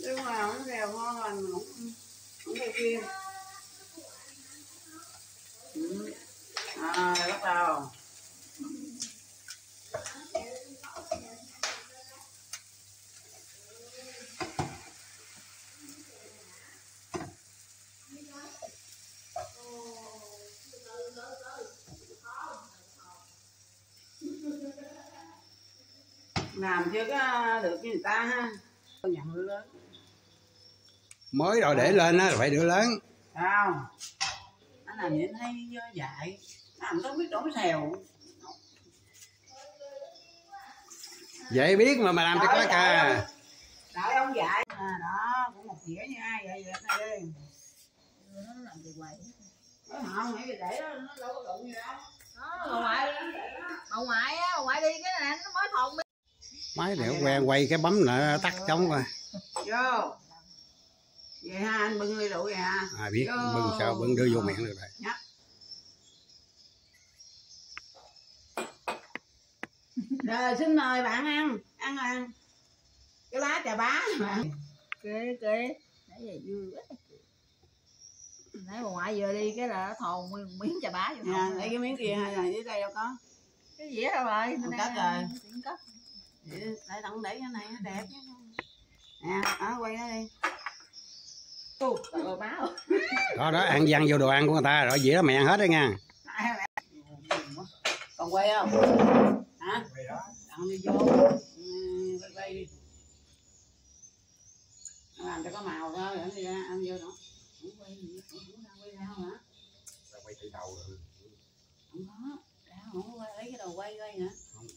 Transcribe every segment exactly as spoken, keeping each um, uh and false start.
nhưng mà nó rèo ngon lành mà không không theo kia. Ừ. À, bắt đầu làm chưa có được với người ta ha. Nhận lớn mới rồi để lên á phải đưa lớn. sao nó làm vậy thấy dại, nó làm không biết đổ xèo. Vậy biết mà mà làm cho có ca. Đợi ông dạy à, đó cũng một dĩa nha, vậy vậy đây đi. Nó làm gì quậy nó không nghĩ để đó nó đâu có đụng gì đâu. Đó bà ngoại, bà ngoại á, bà ngoại đi cái này nó mới thùng. Máy để quen quay cái bấm là tắt trống rồi. Vô vậy ha, anh bưng ly rượu vậy ha. À biết vô. Bưng sao bưng đưa vô miệng được rồi. Nhắc. Rồi xin mời bạn ăn ăn ăn cái lá trà bá mà kê kê nãy giờ vui quá. Nãy bà ngoại vừa đi cái là nó thồn nguyên miếng trà bá vô. Dạ, lấy cái miếng kia hay là dưới đây đâu có cái dĩa đâu rồi mình cất rồi cất để tặng để cái này nó đẹp nè. Đó quay nó đi. Ô, rồi bá rồi. Đó đó ăn văng vô đồ ăn của người ta rồi dĩa đó mẹ ăn hết đấy nha. Còn quay không hả? Ăn đi vô quay quay đi nó làm cho có màu thôi để đi ra ăn vô nữa. Không quay gì quay ra không hả? Quay từ đầu rồi. Không có ra không quay lấy cái đầu quay quay hả? Không.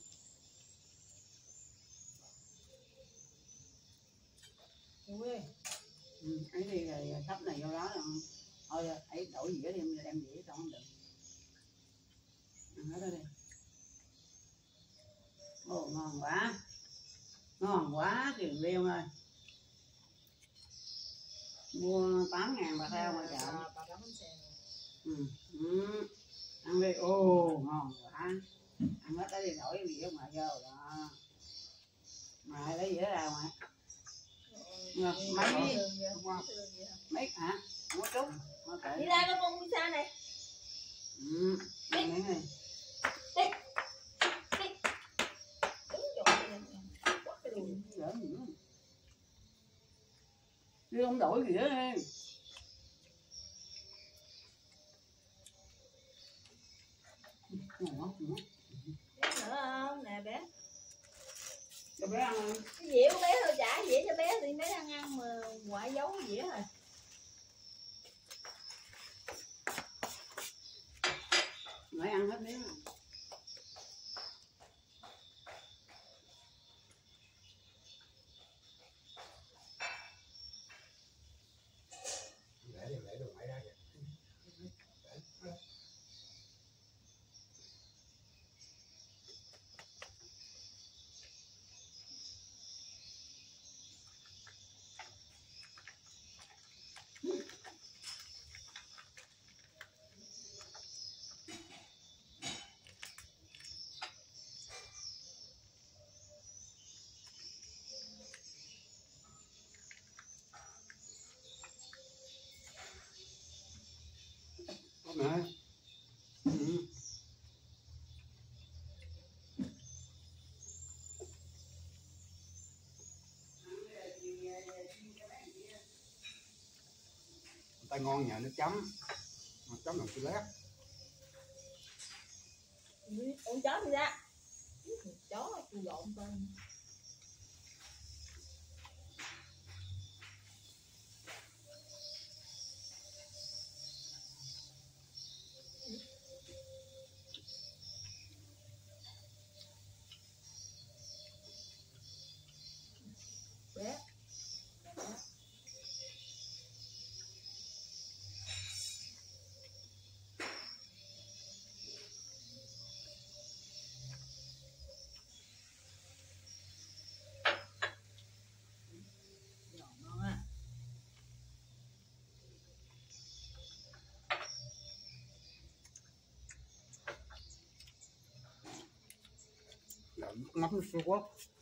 Ừ, ấy đi rồi sắp này vô đó rồi thôi ấy đổi dĩa đi đem dĩa cho không được. Ăn hết đó đi. Ồ ngon quá, ngon quá Kiều Liêu ơi. Mua tám ngàn bạc theo ngoài chợ. Ừ. Ừ. Ăn đi, ô ngon quá. Ăn hết đó đi đổi dĩa mà vô đó. Mà lấy dĩa ra ngoài. Mấy mấy hả? Không có chút. Đi ra con con pizza này. Ừ. Ăn miếng đi. Đi không đổi gì hết đi. Nữa không? Nè bé. Cho bé ăn đi. Cái dĩa của bé thôi trả dĩa cho bé thì bé ăn ăn mà ngoại giấu cái dĩa rồi. Ngoại ăn hết bé rồi. Mẹ. Ừ. Tay ngon nhờ nước chấm, chấm làm xí lét. Con chó đi ra. Chó tôi dọn tên. Bé. Ngấm nước sốt.